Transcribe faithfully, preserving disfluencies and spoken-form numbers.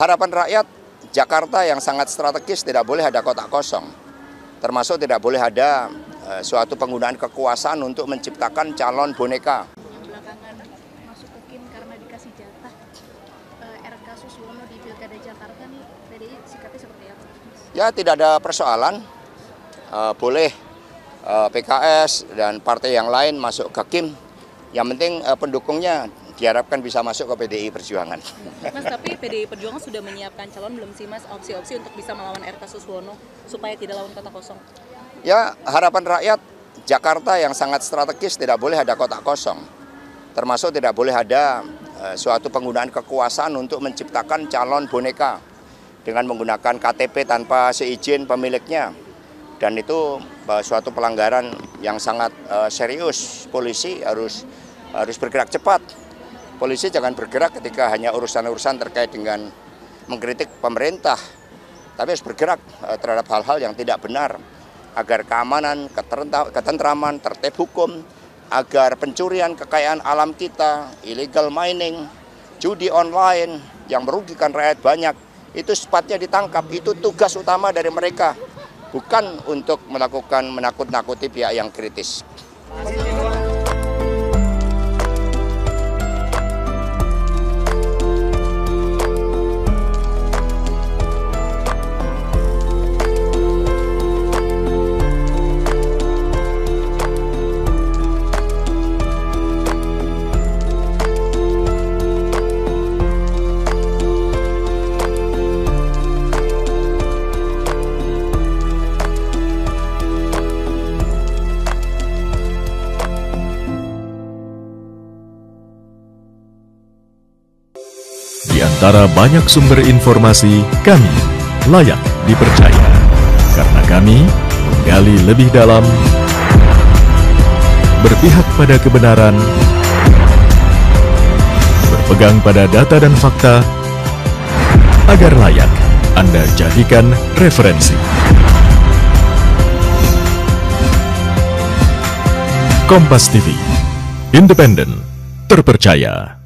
Harapan rakyat, Jakarta yang sangat strategis tidak boleh ada kotak kosong. Termasuk tidak boleh ada uh, suatu penggunaan kekuasaan untuk menciptakan calon boneka. Yang belakangan masuk ke Kim karena dikasih jatah uh, R K Suswono di Pilkada Jakarta nih, P D I sikapnya seperti apa? Ya tidak ada persoalan, uh, boleh uh, P K S dan partai yang lain masuk ke Kim. Yang penting uh, pendukungnya diharapkan bisa masuk ke P D I Perjuangan. Mas, tapi P D I Perjuangan sudah menyiapkan calon belum sih Mas, opsi-opsi untuk bisa melawan R K Suswono supaya tidak lawan kota kosong? Ya, harapan rakyat, Jakarta yang sangat strategis tidak boleh ada kotak kosong. Termasuk tidak boleh ada uh, suatu penggunaan kekuasaan untuk menciptakan calon boneka dengan menggunakan K T P tanpa seizin pemiliknya. Dan itu uh, suatu pelanggaran yang sangat uh, serius. Polisi harus harus bergerak cepat. Polisi jangan bergerak ketika hanya urusan-urusan terkait dengan mengkritik pemerintah, tapi harus bergerak terhadap hal-hal yang tidak benar, agar keamanan, ketentraman, tertib hukum, agar pencurian kekayaan alam kita, illegal mining, judi online yang merugikan rakyat banyak, itu sepatnya ditangkap. Itu tugas utama dari mereka, bukan untuk melakukan menakut-nakuti pihak yang kritis. Di antara banyak sumber informasi, kami layak dipercaya. Karena kami menggali lebih dalam, berpihak pada kebenaran, berpegang pada data dan fakta, agar layak Anda jadikan referensi. Kompas T V, independen, terpercaya.